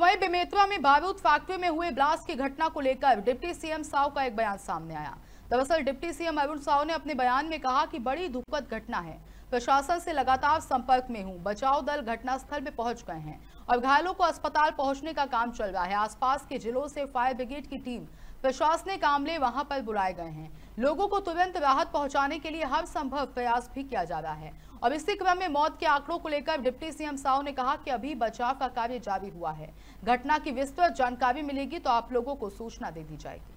वहीं बेमेतरा में बारूद फैक्ट्री में हुए ब्लास्ट की घटना को लेकर डिप्टी सीएम साव का एक बयान सामने आया। दरअसल डिप्टी सीएम अरुण साव ने अपने बयान में कहा कि बड़ी दुखद घटना है, प्रशासन से लगातार संपर्क में हूं, बचाव दल घटनास्थल में पहुंच गए हैं और घायलों को अस्पताल पहुंचने का काम चल रहा है। आसपास के जिलों से फायर ब्रिगेड की टीम, प्रशासनिक अमले वहां पर बुलाए गए हैं। लोगों को तुरंत राहत पहुंचाने के लिए हर संभव प्रयास भी किया जा रहा है। और इसी क्रम में मौत के आंकड़ों को लेकर डिप्टी सीएम साव ने कहा कि अभी बचाव का कार्य जारी हुआ है। घटना की विस्तृत जानकारी मिलेगी तो आप लोगों को सूचना दे दी जाएगी।